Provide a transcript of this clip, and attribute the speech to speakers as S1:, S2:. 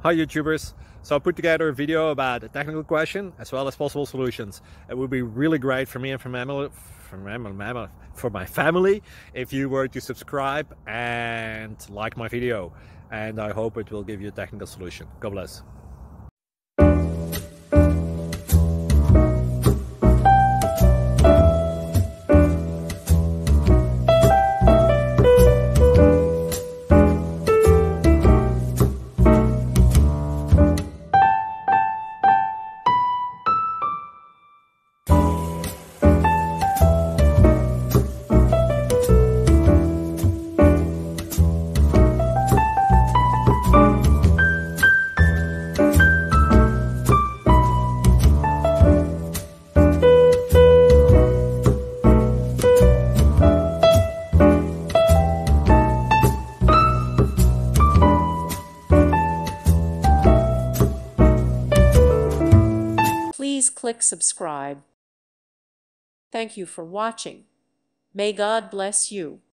S1: Hi YouTubers! So I put together a video about a technical question as well as possible solutions. It would be really great for me and for my family if you were to subscribe and like my video, and I hope it will give you a technical solution. God bless.
S2: Please click subscribe. Thank you for watching. May God bless you.